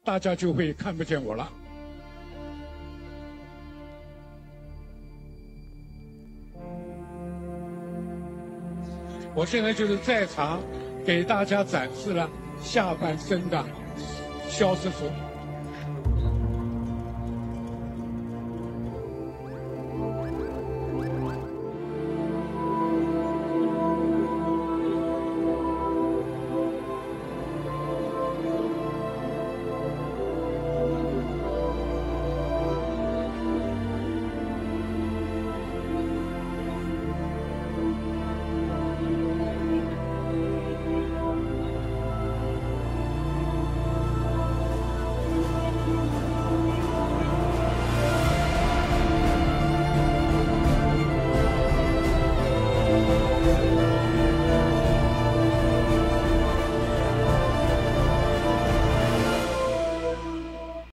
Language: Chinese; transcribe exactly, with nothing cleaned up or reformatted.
大家就会看不见我了。我现在就是在场给大家展示了下半身的消失术。